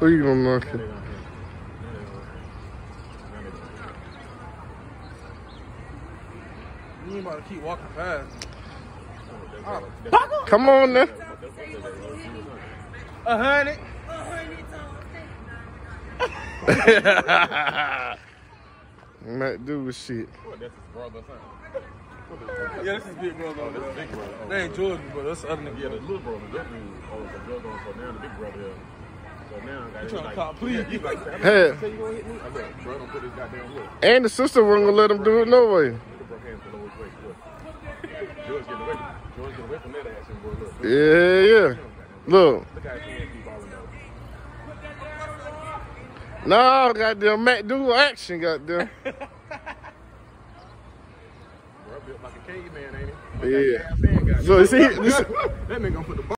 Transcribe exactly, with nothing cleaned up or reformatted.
Who you gonna knock it? You ain't about to keep walking fast. Come on now. A hundred. Matt do with shit. What, that's his brother, son? Yeah, this is big brother. Oh, that's big brother. Oh, they ain't Jordan, but that's the other nigga. yeah, the little brother. That dude, oh, the brother, so now the big brother here. So now, I got trying like, to cop, please. He like, Hey. say you gonna hit me? I said, bro, don't put this goddamn look. And the sister wasn't gonna let him do it no way. Look, bro, hands below his waist. Look. George getting away. George getting away from that action, boy. Look. Yeah, yeah. Look. Look how his hands keep balling out. No, goddamn Matt do action, goddamn. Bro, built like a caveman, ain't he? Yeah. Like that ass man got So, see, this, that nigga gonna put the